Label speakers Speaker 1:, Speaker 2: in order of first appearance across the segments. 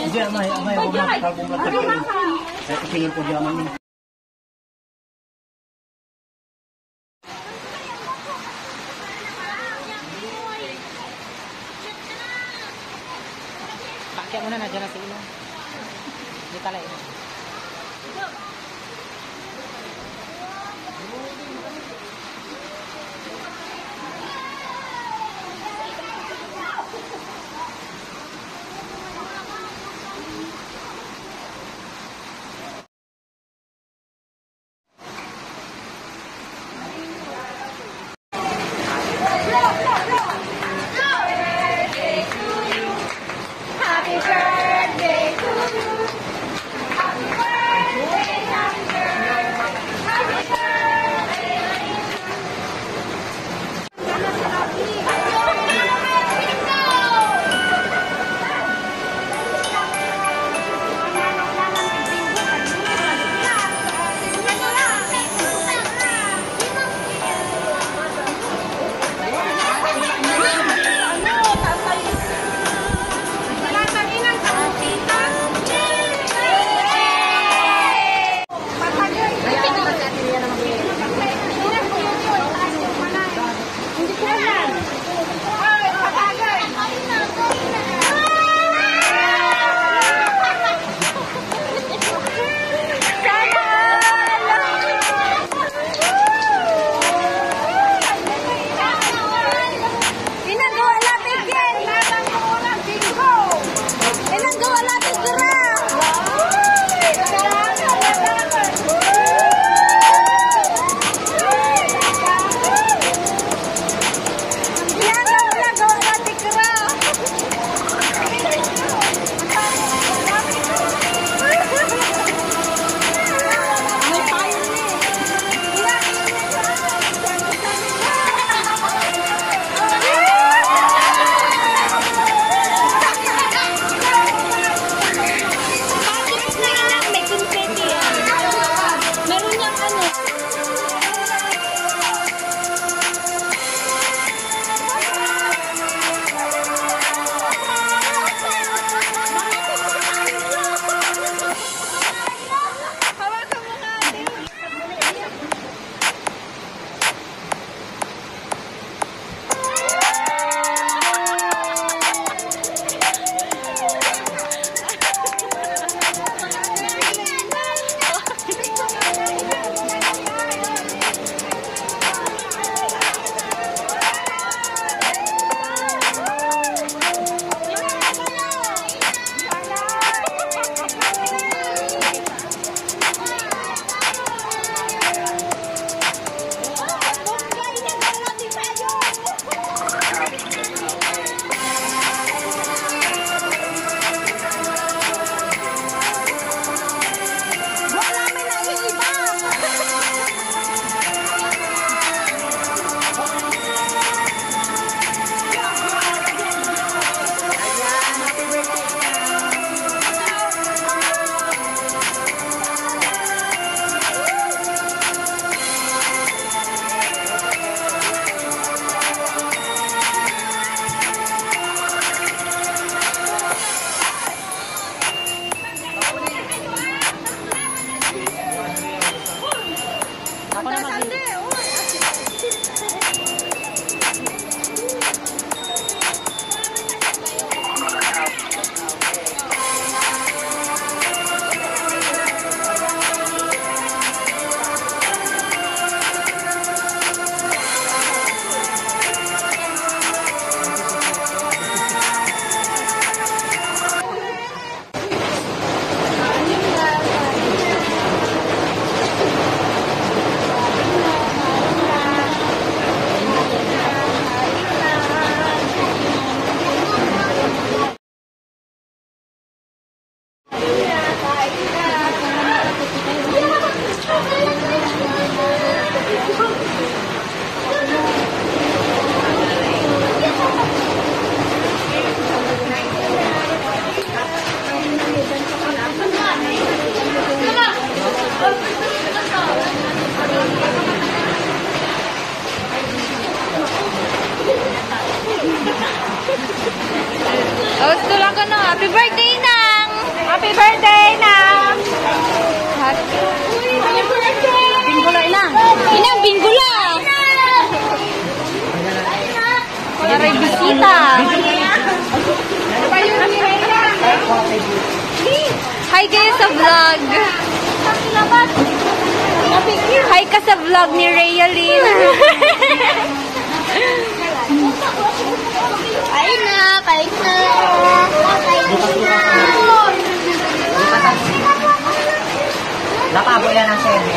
Speaker 1: Hindi, amay, huwag kalbong lang. Saya kesingin po diaman ini.
Speaker 2: Pakai muna na dyan na sa ilo. Di talay mo.
Speaker 3: At binggula inang. Inang binggula. Para bisita. Hi kayo sa vlog. Hi ka sa vlog ni Rayalyn.
Speaker 4: Kain na, kain na. Kain na.
Speaker 1: Nakabo yan ang 7.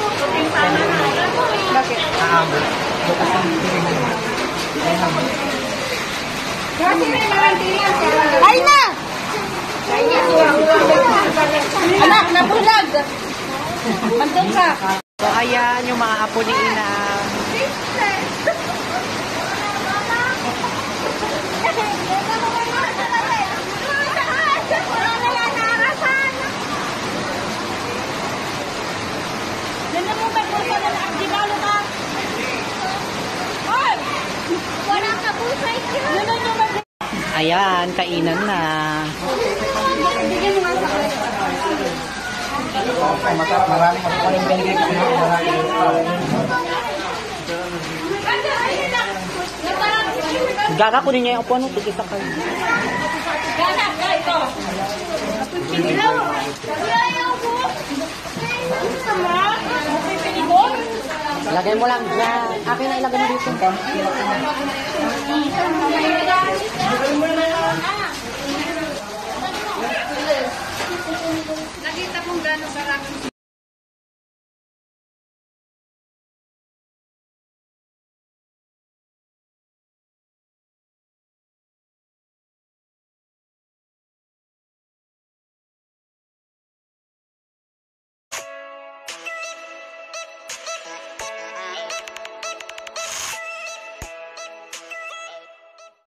Speaker 3: Bakit?
Speaker 1: Nakabo.
Speaker 3: Kain na! Anak, nabulag! Mandong ka!
Speaker 2: So, ayan yung mga apo ni Ina. Ayan, kainan na.
Speaker 1: Maraming maraming binigay ko na maraming.
Speaker 2: Gaga ko niya yung upuan mo, tikita kayo. Lagay mo lang dyan. Akin na ilagay mo dito.